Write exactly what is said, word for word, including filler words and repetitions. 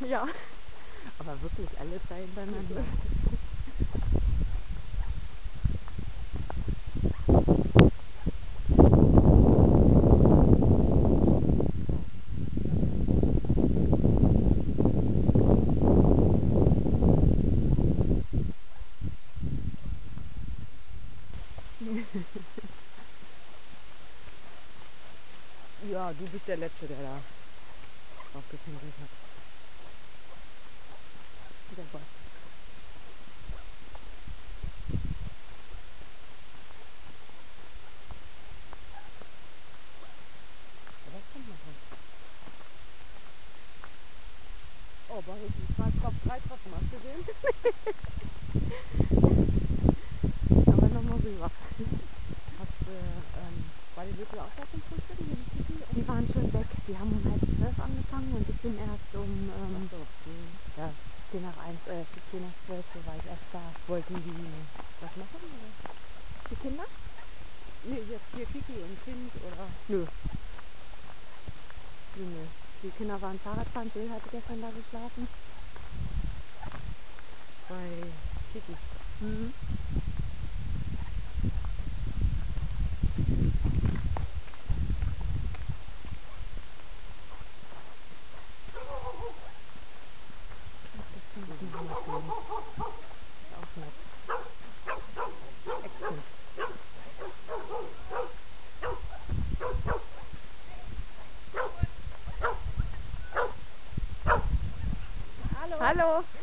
Ja. Aber wirklich alle drei hintereinander. Ja, du bist der Letzte, der da aufgepinkelt hat. Der Boss. Aber das kommt noch was. Oh, Boris, zwei Tropfen, drei Tropfen, hast du gesehen? Aber nochmal rüber. Hast du, ähm, war die wirklich auch da zum Frühstücken? Die, die, Die waren schon weg. Die haben um halb zwölf angefangen und ich bin erst um ähm, Ach so. Mhm. ja, zehn nach eins, äh, zehn nach zwölf, so war ich erst da. Wollten die was machen, oder? Die Kinder? Nee, jetzt hier Kiki und Kind, oder? Nö. Nö, nö. Die Kinder waren Fahrradfahren. Jill hatte gestern da geschlafen. Bei Kiki. Mhm. Das kann ich noch mal sehen. Ist auch nett. Action. Hallo. Hallo.